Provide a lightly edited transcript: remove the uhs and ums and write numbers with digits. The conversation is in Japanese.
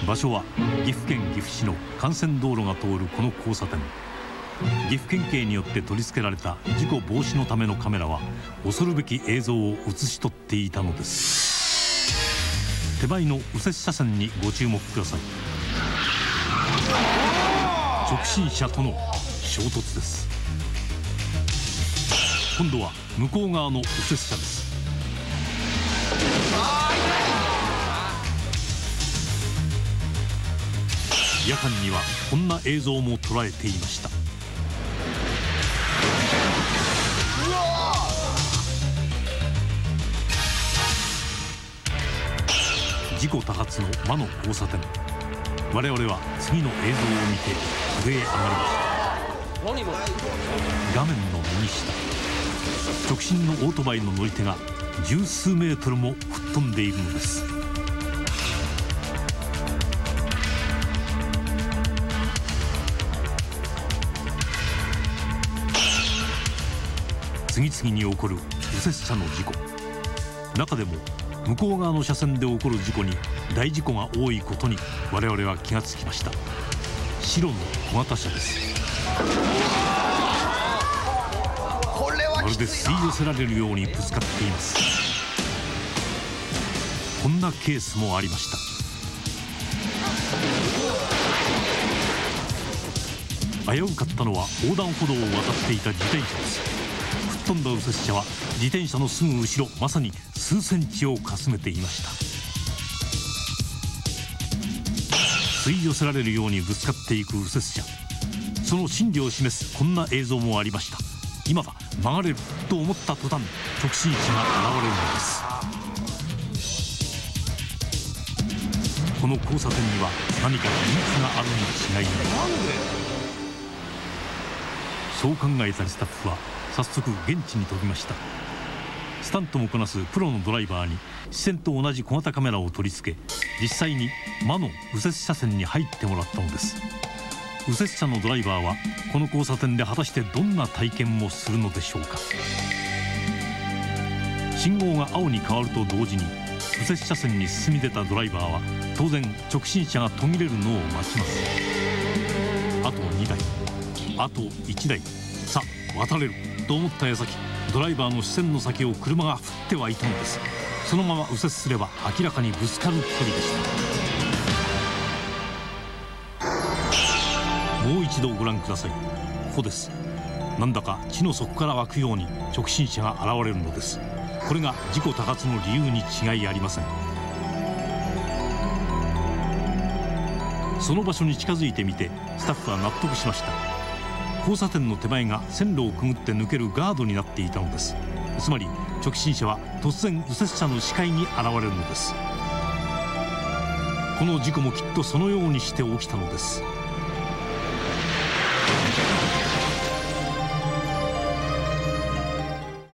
場所は岐阜県岐阜市の幹線道路が通るこの交差点。岐阜県警によって取り付けられた事故防止のためのカメラは恐るべき映像を写し取っていたのです。手前の右折車線にご注目ください。直進車との衝突です。今度は向こう側の右折車です。夜間にはこんな映像も捉えていました。事故多発の魔の交差点。我々は次の映像を見て上へ上がりました。画面の右下、直進のオートバイの乗り手が十数メートルも吹っ飛んでいるのです。次々に起こる右折車の事故。中でも向こう側の車線で起こる事故に大事故が多いことに我々は気がつきました。白の小型車です。まるで吸い寄せられるようにぶつかっています。こんなケースもありました。危うかったのは横断歩道を渡っていた自転車です。吹っ飛んだ右折車は自転車のすぐ後ろ、まさに数センチをかすめていました。吸い寄せられるようにぶつかっていく右折車、その心理を示すこんな映像もありました。今だ曲がれると思った途端、直進車が現れるのです。この交差点には何か秘密があるに違いない。そう考えたスタッフは早速現地に飛びました。スタントもこなすプロのドライバーに視線と同じ小型カメラを取り付け、実際に魔の右折車線に入ってもらったのです。右折車のドライバーはこの交差点で果たしてどんな体験をするのでしょうか。信号が青に変わると同時に右折車線に進み出たドライバーは当然直進車が途切れるのを待ちます。あと2台、あと1台、さあ渡れると思った矢先、ドライバーの視線の先を車が振ってはいたのです。そのまま右折すれば明らかにぶつかる距離でした。もう一度ご覧ください。ここです。なんだか地の底から湧くように直進車が現れるのです。これが事故多発の理由に違いありません。その場所に近づいてみてスタッフは納得しました。交差点の手前が線路をくぐって抜けるガードになっていたのです。つまり直進車は突然右折車の視界に現れるのです。この事故もきっとそのようにして起きたのです。